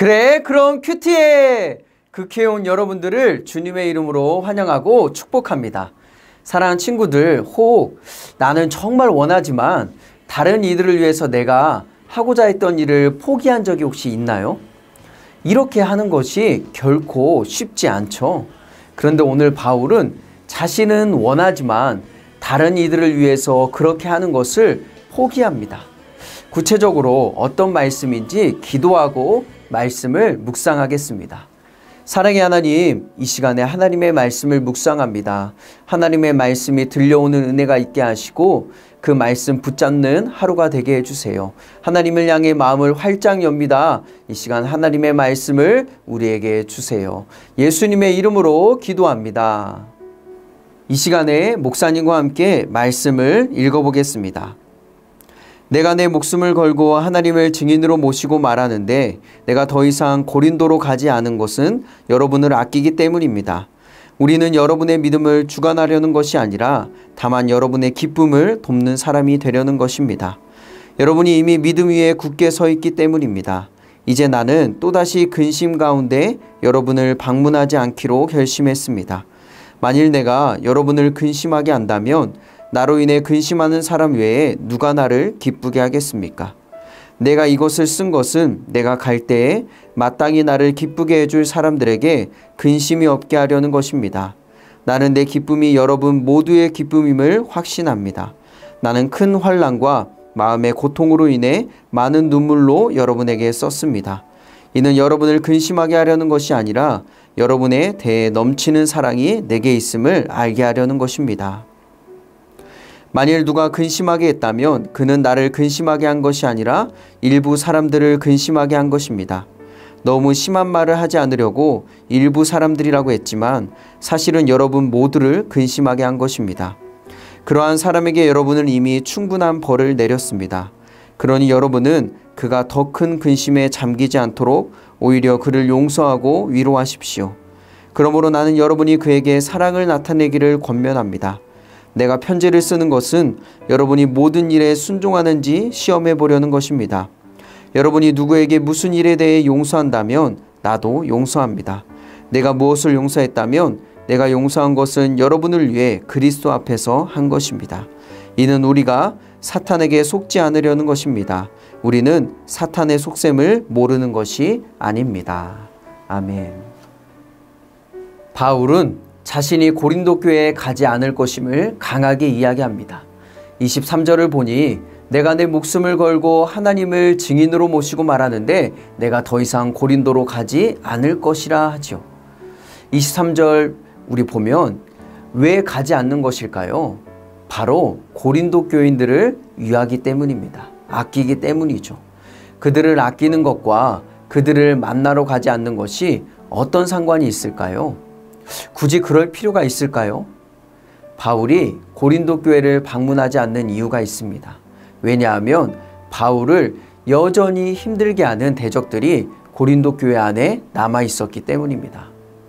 그래, 그럼 큐티에 극회온 여러분들을 주님의 이름으로 환영하고 축복합니다. 사랑하는 친구들, 혹 나는 정말 원하지만 다른 이들을 위해서 내가 하고자 했던 일을 포기한 적이 혹시 있나요? 이렇게 하는 것이 결코 쉽지 않죠. 그런데 오늘 바울은 자신은 원하지만 다른 이들을 위해서 그렇게 하는 것을 포기합니다. 구체적으로 어떤 말씀인지 기도하고 말씀을 묵상하겠습니다. 사랑의 하나님, 이 시간에 하나님의 말씀을 묵상합니다. 하나님의 말씀이 들려오는 은혜가 있게 하시고 그 말씀 붙잡는 하루가 되게 해주세요. 하나님을 향해 마음을 활짝 엽니다. 이 시간 하나님의 말씀을 우리에게 주세요. 예수님의 이름으로 기도합니다. 이 시간에 목사님과 함께 말씀을 읽어보겠습니다. 내가 내 목숨을 걸고 하나님을 증인으로 모시고 말하는데 내가 더 이상 고린도로 가지 않은 것은 여러분을 아끼기 때문입니다. 우리는 여러분의 믿음을 주관하려는 것이 아니라 다만 여러분의 기쁨을 돕는 사람이 되려는 것입니다. 여러분이 이미 믿음 위에 굳게 서 있기 때문입니다. 이제 나는 또다시 근심 가운데 여러분을 방문하지 않기로 결심했습니다. 만일 내가 여러분을 근심하게 한다면 나로 인해 근심하는 사람 외에 누가 나를 기쁘게 하겠습니까? 내가 이것을 쓴 것은 내가 갈 때에 마땅히 나를 기쁘게 해줄 사람들에게 근심이 없게 하려는 것입니다. 나는 내 기쁨이 여러분 모두의 기쁨임을 확신합니다. 나는 큰 환난과 마음의 고통으로 인해 많은 눈물로 여러분에게 썼습니다. 이는 여러분을 근심하게 하려는 것이 아니라 여러분의 대에 넘치는 사랑이 내게 있음을 알게 하려는 것입니다. 만일 누가 근심하게 했다면 그는 나를 근심하게 한 것이 아니라 일부 사람들을 근심하게 한 것입니다. 너무 심한 말을 하지 않으려고 일부 사람들이라고 했지만 사실은 여러분 모두를 근심하게 한 것입니다. 그러한 사람에게 여러분은 이미 충분한 벌을 내렸습니다. 그러니 여러분은 그가 더 큰 근심에 잠기지 않도록 오히려 그를 용서하고 위로하십시오. 그러므로 나는 여러분이 그에게 사랑을 나타내기를 권면합니다. 내가 편지를 쓰는 것은 여러분이 모든 일에 순종하는지 시험해 보려는 것입니다. 여러분이 누구에게 무슨 일에 대해 용서한다면 나도 용서합니다. 내가 무엇을 용서했다면 내가 용서한 것은 여러분을 위해 그리스도 앞에서 한 것입니다. 이는 우리가 사탄에게 속지 않으려는 것입니다. 우리는 사탄의 속셈을 모르는 것이 아닙니다. 아멘. 바울은 자신이 고린도 교회에 가지 않을 것임을 강하게 이야기합니다. 23절을 보니 내가 내 목숨을 걸고 하나님을 증인으로 모시고 말하는데 내가 더 이상 고린도로 가지 않을 것이라 하죠. 23절 우리 보면 왜 가지 않는 것일까요? 바로 고린도 교인들을 위하기 때문입니다. 아끼기 때문이죠. 그들을 아끼는 것과 그들을 만나러 가지 않는 것이 어떤 상관이 있을까요? 굳이 그럴 필요가 있을까요? 바울이 고린도 교회를 방문하지 않는 이유가 있습니다. 왜냐하면 바울을 여전히 힘들게 하는 대적들이 고린도 교회 안에 남아 있었기 때문입니다.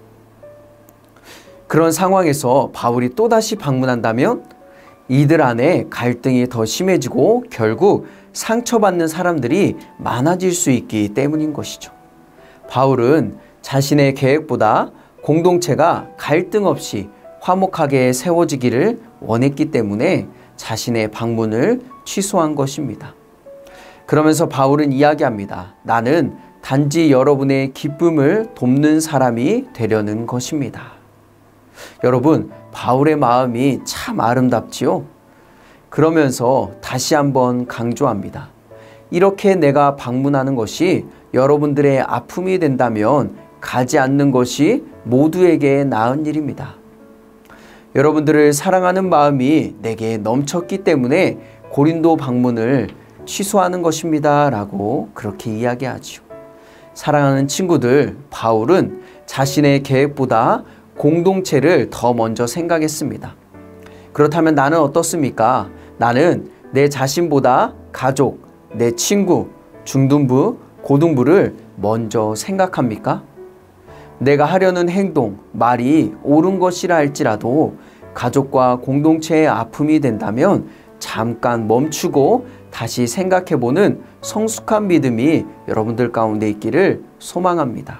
그런 상황에서 바울이 또다시 방문한다면 이들 안에 갈등이 더 심해지고 결국 상처받는 사람들이 많아질 수 있기 때문인 것이죠. 바울은 자신의 계획보다 공동체가 갈등 없이 화목하게 세워지기를 원했기 때문에 자신의 방문을 취소한 것입니다. 그러면서 바울은 이야기합니다. 나는 단지 여러분의 기쁨을 돕는 사람이 되려는 것입니다. 여러분, 바울의 마음이 참 아름답지요? 그러면서 다시 한번 강조합니다. 이렇게 내가 방문하는 것이 여러분들의 아픔이 된다면 가지 않는 것이 모두에게 나은 일입니다. 여러분들을 사랑하는 마음이 내게 넘쳤기 때문에 고린도 방문을 취소하는 것입니다. 라고 그렇게 이야기하죠. 사랑하는 친구들, 바울은 자신의 계획보다 공동체를 더 먼저 생각했습니다. 그렇다면 나는 어떻습니까? 나는 내 자신보다 가족, 내 친구, 중등부, 고등부를 먼저 생각합니까? 내가 하려는 행동, 말이 옳은 것이라 할지라도 가족과 공동체의 아픔이 된다면 잠깐 멈추고 다시 생각해보는 성숙한 믿음이 여러분들 가운데 있기를 소망합니다.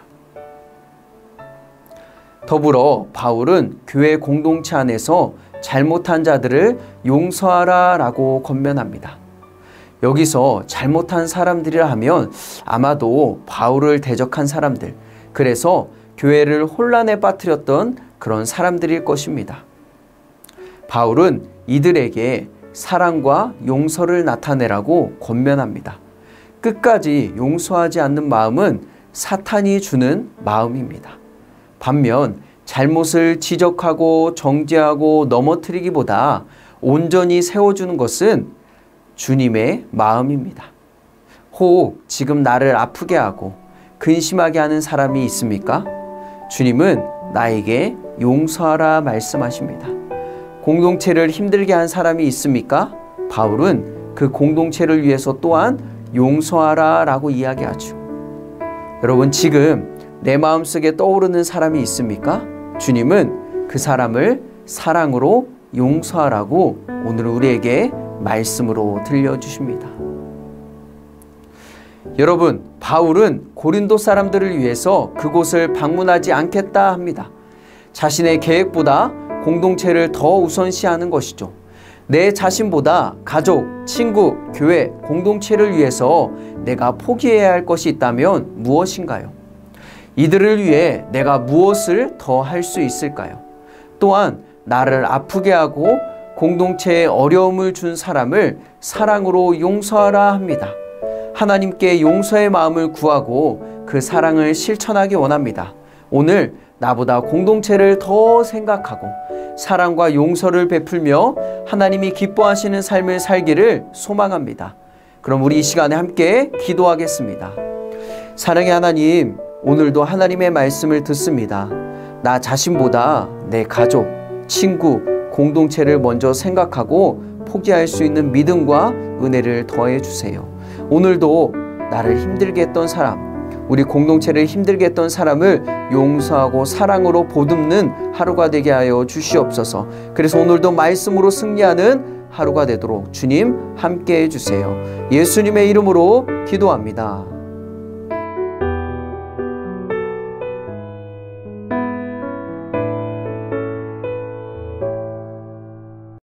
더불어 바울은 교회 공동체 안에서 잘못한 자들을 용서하라 라고 권면합니다. 여기서 잘못한 사람들이라 하면 아마도 바울을 대적한 사람들, 그래서 교회를 혼란에 빠뜨렸던 그런 사람들일 것입니다. 바울은 이들에게 사랑과 용서를 나타내라고 권면합니다. 끝까지 용서하지 않는 마음은 사탄이 주는 마음입니다. 반면 잘못을 지적하고 정죄하고 넘어뜨리기보다 온전히 세워주는 것은 주님의 마음입니다. 혹 지금 나를 아프게 하고 근심하게 하는 사람이 있습니까? 주님은 나에게 용서하라 말씀하십니다. 공동체를 힘들게 한 사람이 있습니까? 바울은 그 공동체를 위해서 또한 용서하라 라고 이야기하죠. 여러분, 지금 내 마음속에 떠오르는 사람이 있습니까? 주님은 그 사람을 사랑으로 용서하라고 오늘 우리에게 말씀으로 들려주십니다. 여러분, 바울은 고린도 사람들을 위해서 그곳을 방문하지 않겠다 합니다. 자신의 계획보다 공동체를 더 우선시하는 것이죠. 내 자신보다 가족, 친구, 교회, 공동체를 위해서 내가 포기해야 할 것이 있다면 무엇인가요? 이들을 위해 내가 무엇을 더 할 수 있을까요? 또한 나를 아프게 하고 공동체에 어려움을 준 사람을 사랑으로 용서하라 합니다. 하나님께 용서의 마음을 구하고 그 사랑을 실천하기 원합니다. 오늘 나보다 공동체를 더 생각하고 사랑과 용서를 베풀며 하나님이 기뻐하시는 삶을 살기를 소망합니다. 그럼 우리 이 시간에 함께 기도하겠습니다. 사랑의 하나님, 오늘도 하나님의 말씀을 듣습니다. 나 자신보다 내 가족, 친구, 공동체를 먼저 생각하고 포기할 수 있는 믿음과 은혜를 더해 주세요. 오늘도 나를 힘들게 했던 사람, 우리 공동체를 힘들게 했던 사람을 용서하고 사랑으로 보듬는 하루가 되게 하여 주시옵소서. 그래서 오늘도 말씀으로 승리하는 하루가 되도록 주님 함께 해주세요. 예수님의 이름으로 기도합니다.